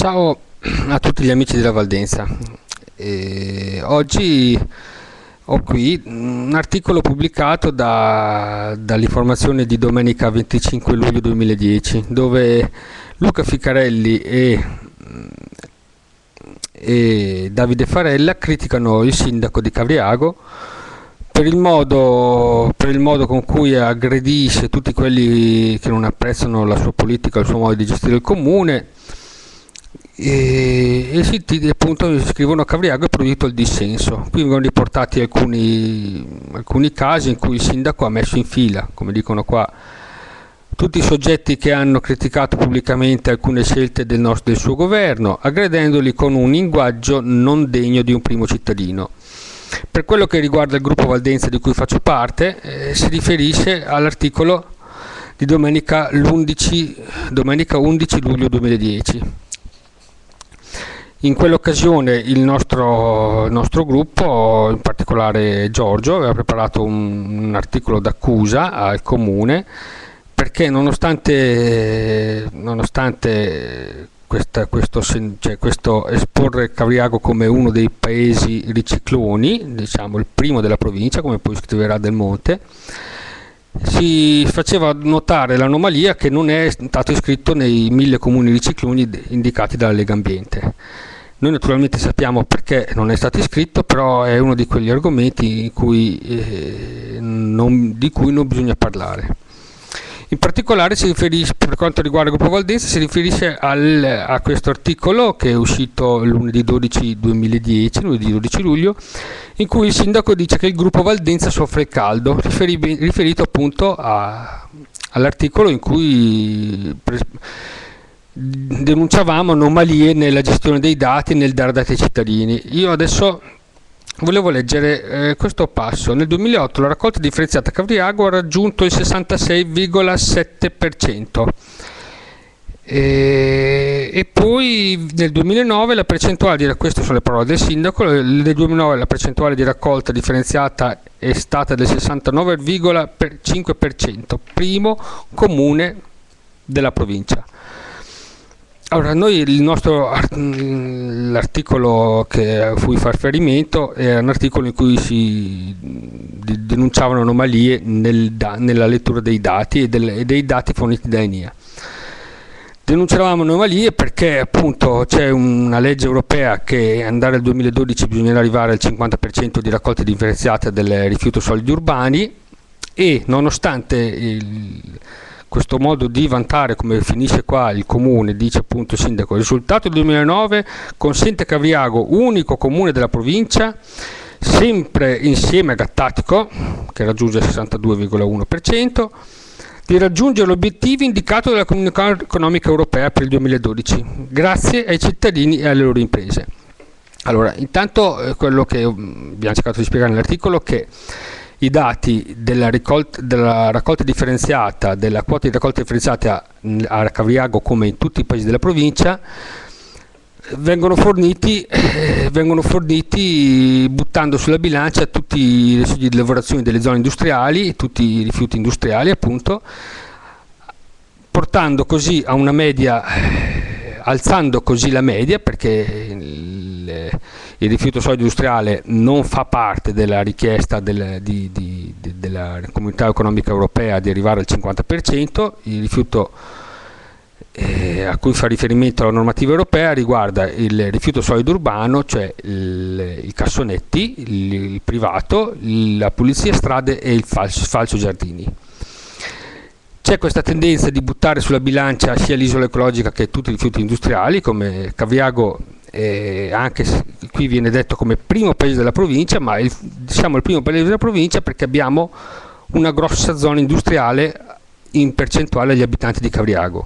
Ciao a tutti gli amici della Valdenza. Oggi ho qui un articolo pubblicato dall'informazione di domenica 25 luglio 2010, dove Luca Ficarelli e Davide Farella criticano il sindaco di Cavriago per il modo con cui aggredisce tutti quelli che non apprezzano la sua politica, il suo modo di gestire il comune. Appunto scrivono a Cavriago è proibito il dissenso. Qui vengono riportati alcuni casi in cui il sindaco ha messo in fila, come dicono qua, tutti i soggetti che hanno criticato pubblicamente alcune scelte del suo governo, aggredendoli con un linguaggio non degno di un primo cittadino. Per quello che riguarda il gruppo Valdenza di cui faccio parte, si riferisce all'articolo di domenica 11 luglio 2010. In quell'occasione il nostro gruppo, in particolare Giorgio, aveva preparato un articolo d'accusa al comune perché nonostante questo esporre Cavriago come uno dei paesi ricicloni, diciamo il primo della provincia, come poi scriverà Del Monte, si faceva notare l'anomalia che non è stato iscritto nei 1000 comuni ricicloni indicati dalla Lega Ambiente. Noi naturalmente sappiamo perché non è stato iscritto, però è uno di quegli argomenti di cui non bisogna parlare. In particolare per quanto riguarda il gruppo Valdenza, si riferisce a questo articolo che è uscito lunedì 12 luglio, in cui il sindaco dice che il gruppo Valdenza soffre il caldo, riferito appunto all'articolo in cui denunciavamo anomalie nella gestione dei dati e nel dare dati ai cittadini. Io adesso volevo leggere questo passo. Nel 2008 la raccolta differenziata a Cavriago ha raggiunto il 66,7%. E poi nel 2009 queste sono le parole del sindaco, nel 2009 la percentuale di raccolta differenziata è stata del 69,5%, primo comune della provincia. Allora, l'articolo a cui fa riferimento è un articolo in cui si denunciavano anomalie nella lettura dei dati e dei dati forniti da ENIA. Denunciavamo anomalie perché appunto c'è una legge europea che andare al 2012 bisognerà arrivare al 50% di raccolta differenziata del rifiuto solidi urbani e nonostante questo modo di vantare, come finisce qua il comune, dice appunto il sindaco, il risultato del 2009 consente a Cavriago, unico comune della provincia, sempre insieme a Gattatico, che raggiunge il 62,1%, di raggiungere l'obiettivo indicato dalla Comunità Economica Europea per il 2012, grazie ai cittadini e alle loro imprese. Allora, intanto quello che abbiamo cercato di spiegare nell'articolo è che i dati della raccolta differenziata, della quota di raccolta differenziata a Cavriago come in tutti i paesi della provincia vengono forniti buttando sulla bilancia tutti i residui di lavorazione delle zone industriali, tutti i rifiuti industriali appunto, portando così a una media, alzando così la media, perché il rifiuto solido industriale non fa parte della richiesta della Comunità Economica Europea di arrivare al 50%, il rifiuto a cui fa riferimento la normativa europea riguarda il rifiuto solido urbano, cioè i cassonetti, il privato, la pulizia strade e il falso giardini. C'è questa tendenza di buttare sulla bilancia sia l'isola ecologica che tutti i rifiuti industriali, come Cavriago, anche se qui viene detto come primo paese della provincia, ma diciamo il primo paese della provincia perché abbiamo una grossa zona industriale in percentuale agli abitanti di Cavriago.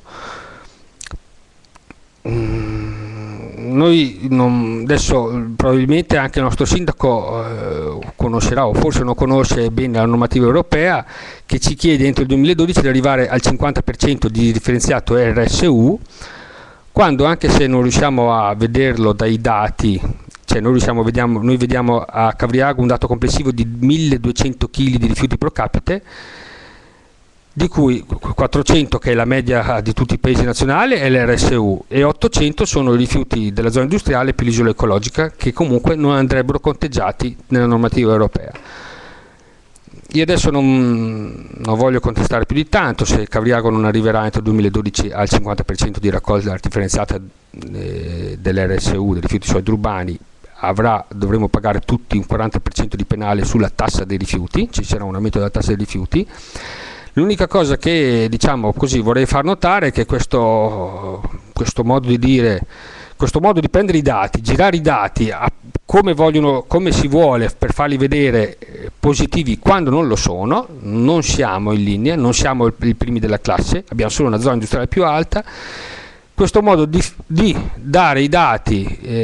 Adesso probabilmente anche il nostro sindaco conoscerà o forse non conosce bene la normativa europea che ci chiede entro il 2012 di arrivare al 50% di differenziato RSU, quando anche se non riusciamo a vederlo dai dati, cioè noi vediamo a Cavriago un dato complessivo di 1200 kg di rifiuti pro capite, di cui 400, che è la media di tutti i paesi nazionali, è l'RSU, e 800 sono i rifiuti della zona industriale più l'isola ecologica, che comunque non andrebbero conteggiati nella normativa europea. Io adesso non voglio contestare più di tanto se Cavriago non arriverà entro il 2012 al 50% di raccolta differenziata dell'RSU, dei rifiuti solidi urbani. Dovremo pagare tutti un 40% di penale sulla tassa dei rifiuti, ci sarà un aumento della tassa dei rifiuti. L'unica cosa che, diciamo così, vorrei far notare è che questo modo di dire, questo modo di prendere i dati, girare i dati come si vuole, per farli vedere positivi quando non lo sono, non siamo in linea, non siamo i primi della classe, abbiamo solo una zona industriale più alta. Questo modo di dare i dati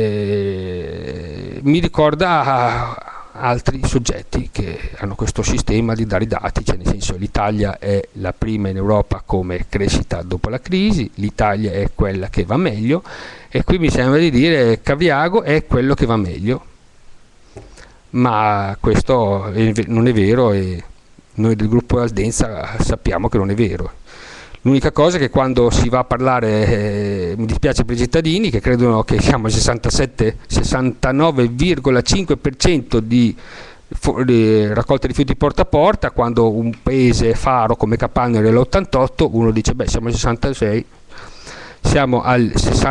mi ricorda altri soggetti che hanno questo sistema di dare i dati, cioè nel senso l'Italia è la prima in Europa come crescita dopo la crisi, l'Italia è quella che va meglio, e qui mi sembra di dire Cavriago è quello che va meglio, ma questo non è vero, e noi del gruppo Aldenza sappiamo che non è vero. L'unica cosa è che quando si va a parlare, mi dispiace per i cittadini che credono che siamo al 69,5% di raccolta rifiuti porta a porta, quando un paese faro come Capannari è l'88, uno dice beh siamo al 66, siamo al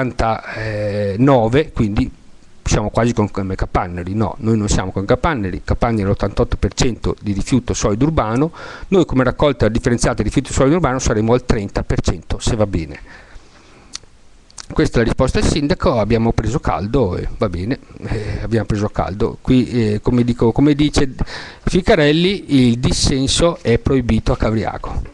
69, quindi siamo quasi come Capannari. No, noi non siamo con Capannari è l'88% di rifiuto solido urbano, noi come raccolta differenziata di rifiuto solido urbano saremo al 30% se va bene. Questa è la risposta del sindaco, abbiamo preso caldo e va bene, abbiamo preso caldo. Qui come dice Ficarelli, il dissenso è proibito a Cavriago.